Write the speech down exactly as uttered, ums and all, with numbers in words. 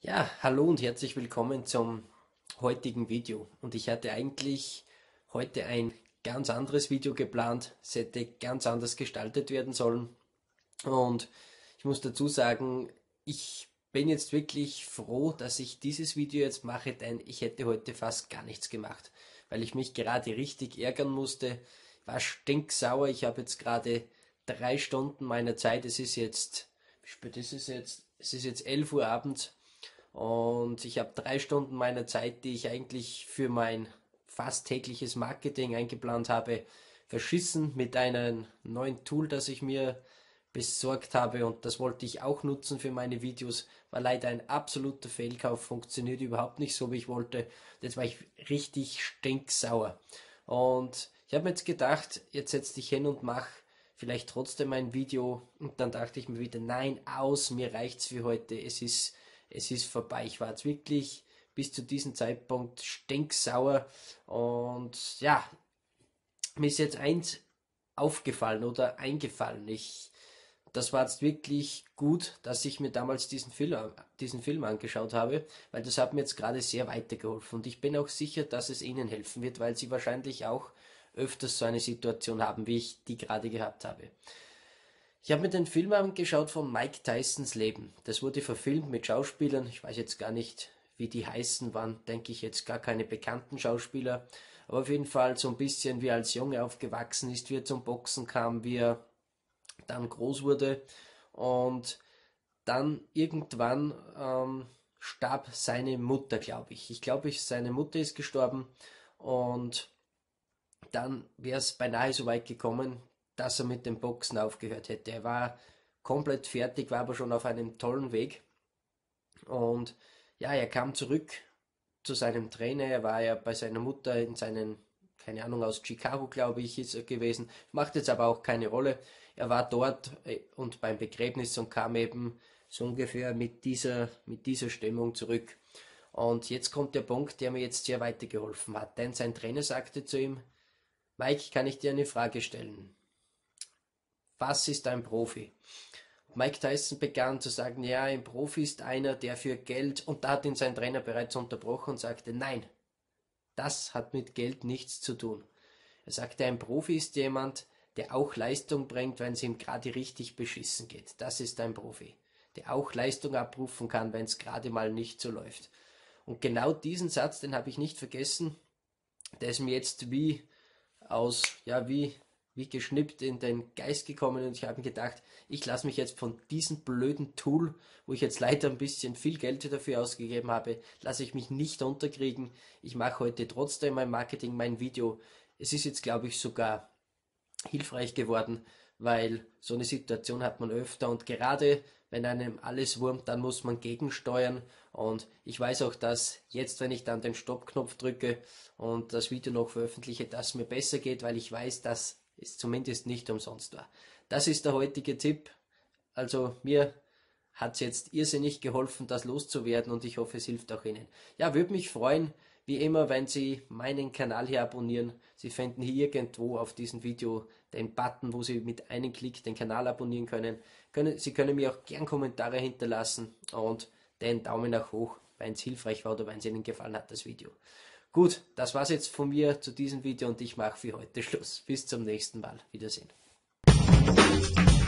Ja, hallo und herzlich willkommen zum heutigen Video. Und ich hatte eigentlich heute ein ganz anderes Video geplant. Es hätte ganz anders gestaltet werden sollen. Und ich muss dazu sagen, ich bin jetzt wirklich froh, dass ich dieses Video jetzt mache, denn ich hätte heute fast gar nichts gemacht, weil ich mich gerade richtig ärgern musste. Ich war stinksauer. Ich habe jetzt gerade drei Stunden meiner Zeit. Es ist jetzt, wie spät ist es jetzt? Es ist jetzt elf Uhr abends. Und ich habe drei Stunden meiner Zeit, die ich eigentlich für mein fast tägliches Marketing eingeplant habe, verschissen mit einem neuen Tool, das ich mir besorgt habe, und das wollte ich auch nutzen für meine Videos. War leider ein absoluter Fehlkauf, funktioniert überhaupt nicht so, wie ich wollte. Jetzt war ich richtig stinksauer. Und ich habe mir jetzt gedacht, jetzt setz dich hin und mach vielleicht trotzdem ein Video. Und dann dachte ich mir wieder, nein, aus, mir reicht's für heute. Es ist es ist vorbei. Ich war jetzt wirklich bis zu diesem Zeitpunkt stinksauer, und ja, mir ist jetzt eins aufgefallen oder eingefallen. Ich, das war jetzt wirklich gut, dass ich mir damals diesen Film, diesen Film angeschaut habe, weil das hat mir jetzt gerade sehr weitergeholfen, und ich bin auch sicher, dass es Ihnen helfen wird, weil Sie wahrscheinlich auch öfters so eine Situation haben, wie ich die gerade gehabt habe. Ich habe mir den Film angeschaut von Mike Tysons Leben. Das wurde verfilmt mit Schauspielern. Ich weiß jetzt gar nicht, wie die heißen, waren, denke ich, jetzt gar keine bekannten Schauspieler. Aber auf jeden Fall so ein bisschen, wie er als Junge aufgewachsen ist, wie er zum Boxen kam, wie er dann groß wurde. Und dann irgendwann ähm, starb seine Mutter, glaube ich. Ich glaube, seine Mutter ist gestorben, und dann wäre es beinahe so weit gekommen, dass er mit dem Boxen aufgehört hätte. Er war komplett fertig, war aber schon auf einem tollen Weg. Und ja, er kam zurück zu seinem Trainer. Er war ja bei seiner Mutter in seinen, keine Ahnung, aus Chicago, glaube ich, ist er gewesen. Macht jetzt aber auch keine Rolle. Er war dort äh, und beim Begräbnis und kam eben so ungefähr mit dieser, mit dieser Stimmung zurück. Und jetzt kommt der Punkt, der mir jetzt sehr weitergeholfen hat. Denn sein Trainer sagte zu ihm: Mike, kann ich dir eine Frage stellen? Was ist ein Profi? Mike Tyson begann zu sagen, ja, ein Profi ist einer, der für Geld, und da hat ihn sein Trainer bereits unterbrochen und sagte, nein, das hat mit Geld nichts zu tun. Er sagte, ein Profi ist jemand, der auch Leistung bringt, wenn es ihm gerade richtig beschissen geht. Das ist ein Profi, der auch Leistung abrufen kann, wenn es gerade mal nicht so läuft. Und genau diesen Satz, den habe ich nicht vergessen, der ist mir jetzt wie aus, ja, wie, wie geschnippt in den Geist gekommen, und ich habe mir gedacht, ich lasse mich jetzt von diesem blöden Tool, wo ich jetzt leider ein bisschen viel Geld dafür ausgegeben habe, lasse ich mich nicht unterkriegen. Ich mache heute trotzdem mein Marketing, mein Video. Es ist jetzt, glaube ich, sogar hilfreich geworden, weil so eine Situation hat man öfter, und gerade wenn einem alles wurmt, dann muss man gegensteuern, und ich weiß auch, dass jetzt, wenn ich dann den Stoppknopf drücke und das Video noch veröffentliche, dass mir besser geht, weil ich weiß, dass es zumindest nicht umsonst war. Das ist der heutige Tipp. Also mir hat es jetzt irrsinnig geholfen, das loszuwerden, und ich hoffe, es hilft auch Ihnen. Ja, würde mich freuen, wie immer, wenn Sie meinen Kanal hier abonnieren. Sie finden hier irgendwo auf diesem Video den Button, wo Sie mit einem Klick den Kanal abonnieren können. können Sie können mir auch gern Kommentare hinterlassen und den Daumen nach hoch, wenn es hilfreich war oder wenn es Ihnen gefallen hat, das Video. Gut, das war's jetzt von mir zu diesem Video, und ich mache für heute Schluss. Bis zum nächsten Mal. Wiedersehen.